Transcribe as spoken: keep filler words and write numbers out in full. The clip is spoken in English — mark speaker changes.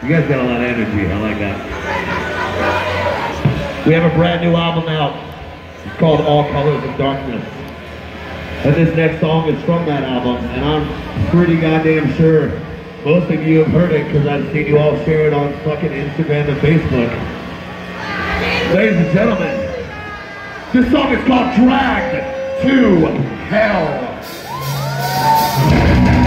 Speaker 1: You guys got a lot of energy. I like that. We have a brand new album out. It's called All Colors of Darkness. And this next song is from that album. And I'm pretty goddamn sure most of you have heard it because I've seen you all share it on fucking Instagram and Facebook. Ladies and gentlemen, this song is called Dragged to Hell.